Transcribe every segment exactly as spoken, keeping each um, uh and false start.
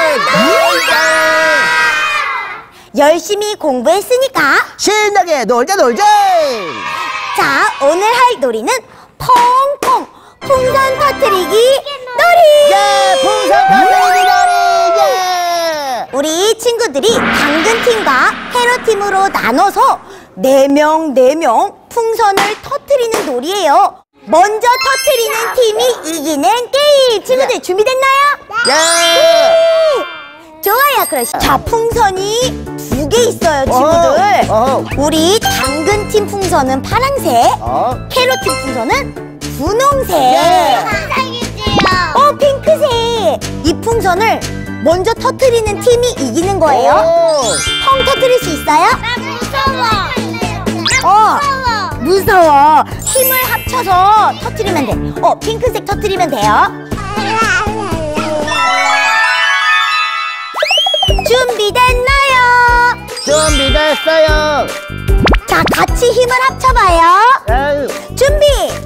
놀자. 열심히 공부했으니까 신나게 놀자 놀자. 자, 오늘 할 놀이는 퐁퐁 풍선 터뜨리기 놀이. 예, 풍선 터뜨리기 놀이. 예. 우리 친구들이 당근팀과 캐럿팀으로 나눠서 네 명 네 명 풍선을 터뜨리는 놀이에요. 먼저 터뜨리는 팀이 이기는 게임. 친구들 예. 준비됐나요? 예. 좋아요. 그럼 자, 풍선이 두 개 있어요, 친구들. 어허. 우리 당근팀 풍선은 파란색, 어. 캐럿팀 풍선은 분홍색. 예. 어, 핑크색. 이 풍선을 먼저 터뜨리는 팀이 이기는 거예요. 오. 펑 터뜨릴 수 있어요? 무서워. 어, 무서워. 힘을 합쳐서 터뜨리면 돼. 어, 핑크색 터뜨리면 돼요. 준비됐나요? 준비됐어요. 자, 같이 힘을 합쳐봐요. 에휴. 준비!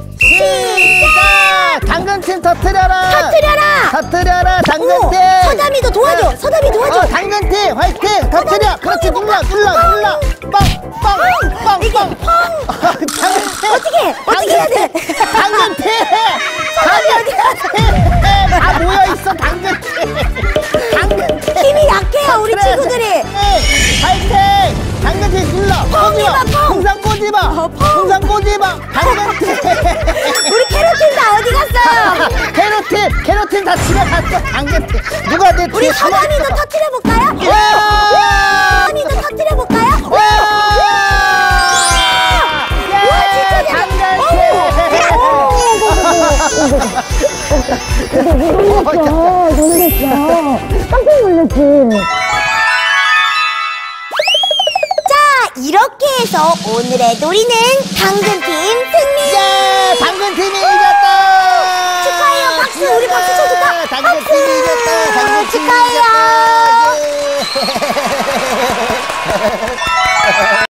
시작! 당근팀 터뜨려라! 터뜨려라! 터뜨려라, 당근팀! 오, 서담이도 도와줘! 서담이 도와줘! 어, 당근팀 화이팅! 터뜨려! 그렇지, 눌러, 눌러, 눌러! 뻥! 뻥! 뻥! 이게 뻥! 펑! 당근팀! 어떻게? 어떻게 해야 돼? 당근팀! 당근팀! 다 모여있어, 당근팀! 당근팀! 힘이 약해요, 우리 그래. 친구들이! 화이팅! 당근팀 눌러! 펑이봐, 펑! 풍선 꼬집어! 어, 펑! 풍선 꼬집어! 당근팀! 우리 캐럿팀 다 어디 갔어요? 캐럿팀! 캐럿팀 다 집에 갔어! 당근팀! 누가 내 우리 뒤에 서담이도 터뜨려볼까요? 와! 서담이도 터뜨려볼까요? 와! 우와, 진짜 잘해! 당근팀! 깜짝 놀랐지? 자, 이렇게 해서 오늘의 놀이는 당근팀 승리! 예! 당근팀이 이겼다! 축하해요. 박수! 우리 박수 쳐줄까? 당근팀이 이겼다! 당근팀이 축하해요. 이겼다! 예.